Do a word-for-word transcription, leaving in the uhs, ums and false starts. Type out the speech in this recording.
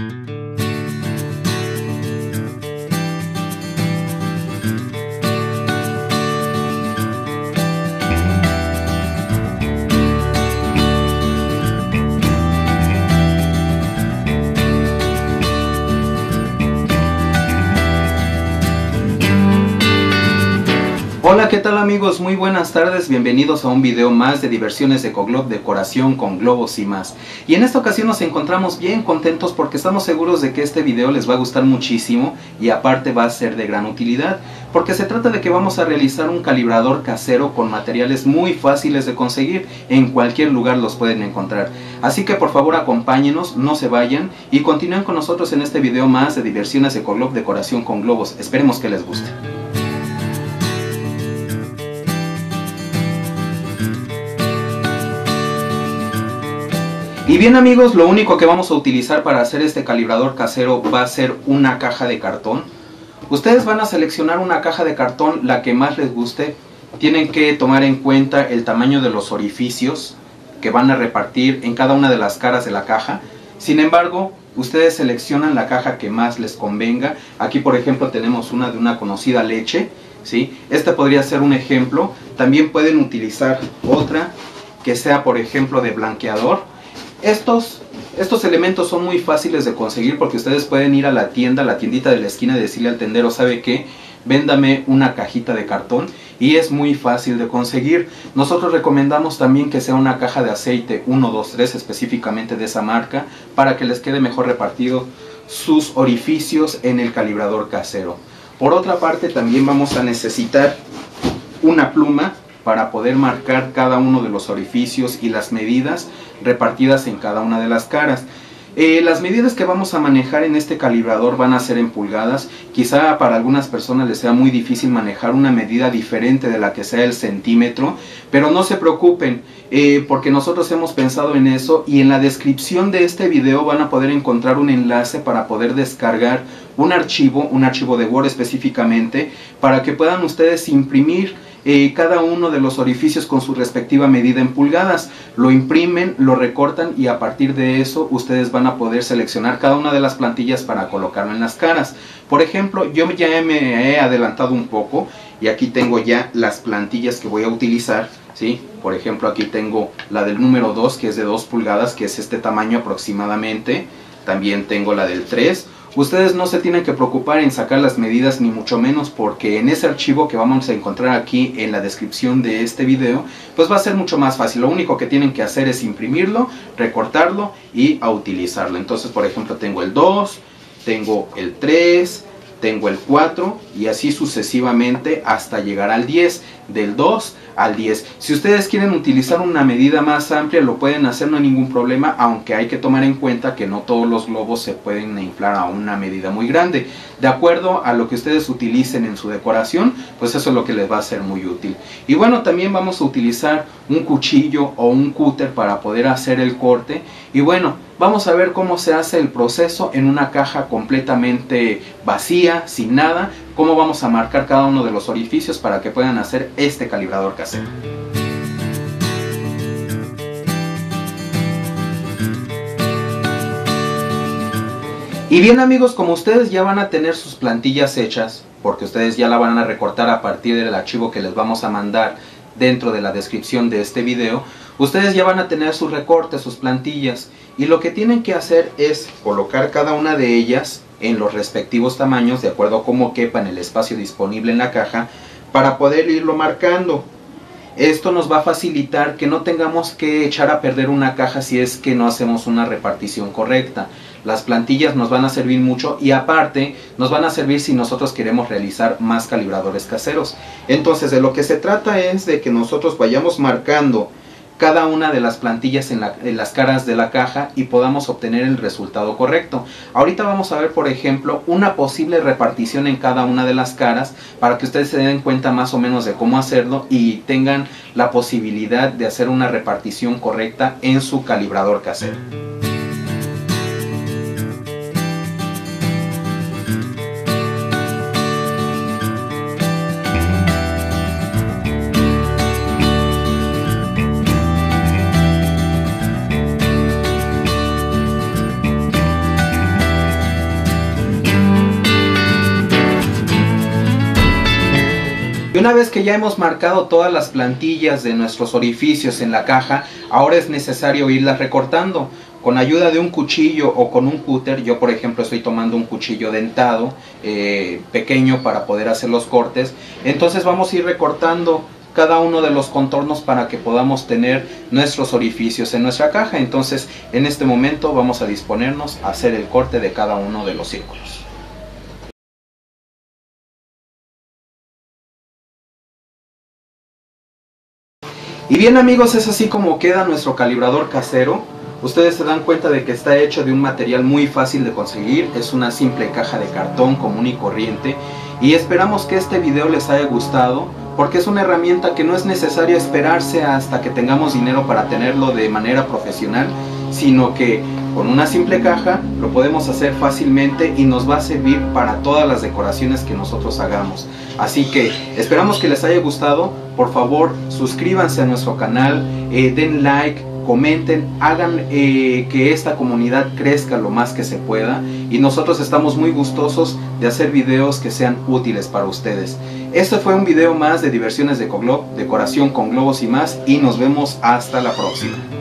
Hola, ¿qué tal amigos? Muy buenas tardes, bienvenidos a un video más de Diversiones Ecoglob, decoración con globos y más. Y en esta ocasión nos encontramos bien contentos porque estamos seguros de que este video les va a gustar muchísimo y aparte va a ser de gran utilidad, porque se trata de que vamos a realizar un calibrador casero con materiales muy fáciles de conseguir, en cualquier lugar los pueden encontrar. Así que por favor acompáñenos, no se vayan y continúen con nosotros en este video más de Diversiones Ecoglob, decoración con globos. Esperemos que les guste. Y bien amigos, lo único que vamos a utilizar para hacer este calibrador casero va a ser una caja de cartón. Ustedes van a seleccionar una caja de cartón, la que más les guste. Tienen que tomar en cuenta el tamaño de los orificios que van a repartir en cada una de las caras de la caja. Sin embargo, ustedes seleccionan la caja que más les convenga. Aquí por ejemplo tenemos una de una conocida leche, ¿sí? Este podría ser un ejemplo. También pueden utilizar otra que sea por ejemplo de blanqueador. Estos, estos elementos son muy fáciles de conseguir porque ustedes pueden ir a la tienda, a la tiendita de la esquina y decirle al tendero, ¿sabe qué? Véndame una cajita de cartón, y es muy fácil de conseguir. Nosotros recomendamos también que sea una caja de aceite uno, dos, tres, específicamente de esa marca, para que les quede mejor repartido sus orificios en el calibrador casero. Por otra parte también vamos a necesitar una pluma para poder marcar cada uno de los orificios y las medidas repartidas en cada una de las caras. Eh, las medidas que vamos a manejar en este calibrador van a ser en pulgadas. Quizá para algunas personas les sea muy difícil manejar una medida diferente de la que sea el centímetro, pero no se preocupen, eh, porque nosotros hemos pensado en eso, y en la descripción de este video van a poder encontrar un enlace para poder descargar un archivo, un archivo de Word específicamente, para que puedan ustedes imprimir Eh, cada uno de los orificios con su respectiva medida en pulgadas. Lo imprimen, lo recortan y a partir de eso ustedes van a poder seleccionar cada una de las plantillas para colocarlo en las caras. Por ejemplo, yo ya me he adelantado un poco y aquí tengo ya las plantillas que voy a utilizar, ¿sí? Por ejemplo, aquí tengo la del número dos, que es de dos pulgadas, que es este tamaño aproximadamente. También tengo la del tres. Ustedes no se tienen que preocupar en sacar las medidas ni mucho menos, porque en ese archivo que vamos a encontrar aquí en la descripción de este video, pues va a ser mucho más fácil. Lo único que tienen que hacer es imprimirlo, recortarlo y a utilizarlo. Entonces por ejemplo tengo el dos, tengo el tres, tengo el cuatro y así sucesivamente hasta llegar al diez, del dos al diez. Si ustedes quieren utilizar una medida más amplia lo pueden hacer, no hay ningún problema, aunque hay que tomar en cuenta que no todos los globos se pueden inflar a una medida muy grande. De acuerdo a lo que ustedes utilicen en su decoración, pues eso es lo que les va a ser muy útil. Y bueno, también vamos a utilizar un cuchillo o un cúter para poder hacer el corte. Y bueno, vamos a ver cómo se hace el proceso en una caja completamente vacía, sin nada, cómo vamos a marcar cada uno de los orificios para que puedan hacer este calibrador casero. Y bien amigos, como ustedes ya van a tener sus plantillas hechas, porque ustedes ya la van a recortar a partir del archivo que les vamos a mandar dentro de la descripción de este video, ustedes ya van a tener sus recortes, sus plantillas, y lo que tienen que hacer es colocar cada una de ellas en los respectivos tamaños de acuerdo a cómo quepa en el espacio disponible en la caja, para poder irlo marcando. Esto nos va a facilitar que no tengamos que echar a perder una caja si es que no hacemos una repartición correcta. Las plantillas nos van a servir mucho y aparte nos van a servir si nosotros queremos realizar más calibradores caseros. Entonces de lo que se trata es de que nosotros vayamos marcando cada una de las plantillas en, la, en las caras de la caja y podamos obtener el resultado correcto. Ahorita vamos a ver por ejemplo una posible repartición en cada una de las caras para que ustedes se den cuenta más o menos de cómo hacerlo y tengan la posibilidad de hacer una repartición correcta en su calibrador casero. una vez que ya hemos marcado todas las plantillas de nuestros orificios en la caja, ahora es necesario irlas recortando. Con ayuda de un cuchillo o con un cúter, yo por ejemplo estoy tomando un cuchillo dentado eh, pequeño para poder hacer los cortes. Entonces vamos a ir recortando cada uno de los contornos para que podamos tener nuestros orificios en nuestra caja. Entonces en este momento vamos a disponernos a hacer el corte de cada uno de los círculos. Y bien amigos, es así como queda nuestro calibrador casero. Ustedes se dan cuenta de que está hecho de un material muy fácil de conseguir. Es una simple caja de cartón común y corriente. Y esperamos que este video les haya gustado, porque es una herramienta que no es necesario esperarse hasta que tengamos dinero para tenerlo de manera profesional, sino que con una simple caja lo podemos hacer fácilmente y nos va a servir para todas las decoraciones que nosotros hagamos. Así que esperamos que les haya gustado. Por favor, suscríbanse a nuestro canal, eh, den like, comenten, hagan eh, que esta comunidad crezca lo más que se pueda, y nosotros estamos muy gustosos de hacer videos que sean útiles para ustedes. Este fue un video más de Diversiones de Ecoglob, decoración con globos y más, y nos vemos hasta la próxima.